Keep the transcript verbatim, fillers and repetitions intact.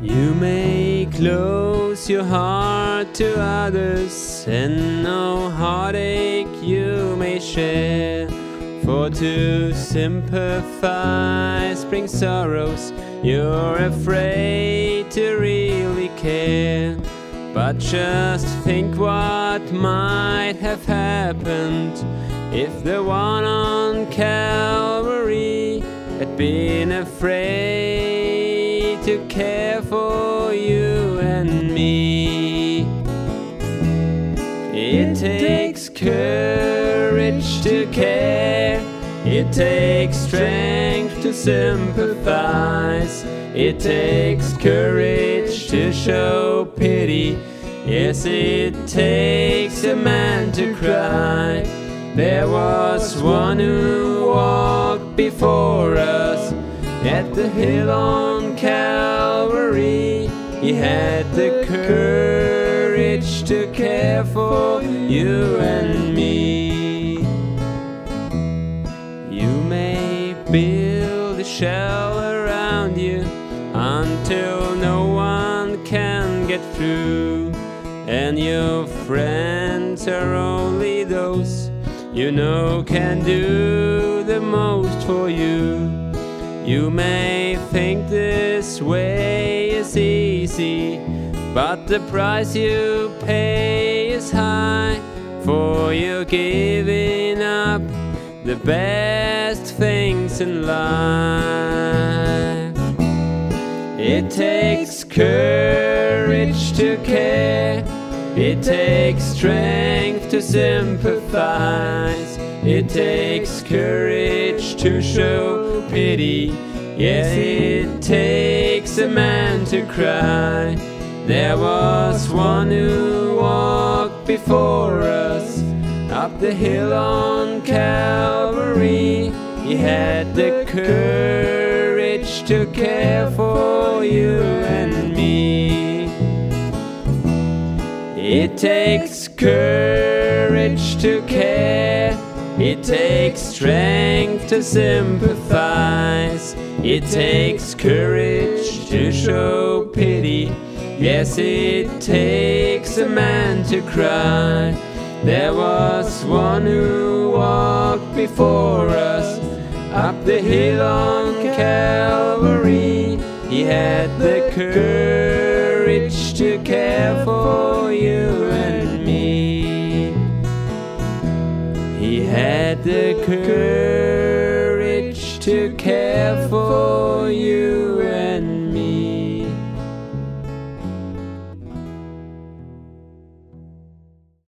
You may close your heart to others, and no heartache you may share. For to sympathize brings sorrows, you're afraid to really care. But just think what might have happened if the one on Calvary had been afraid to care for you and me. It takes courage to care, it takes strength to sympathize, it takes courage to show pity, yes, it takes a man to cry. There was one who walked before us at the hill on Calvary. He had the courage to care for you and me. You may build a shell around you until no one can get through, and your friends are only those you know can do the most for you. You may think this way is easy, but the price you pay is high, for you're giving up the best things in life. It takes courage to care, it takes strength to sympathize, it takes courage to show pity, yes, it takes a man to cry. There was one who walked before us up the hill on Calvary. He had the courage to care for you and me. It takes courage to care, it takes strength to sympathize, it takes courage to show pity, yes, it takes a man to cry. There was one who walked before us up the hill on Calvary. He had the courage to care for you and me. He had the courage to care for you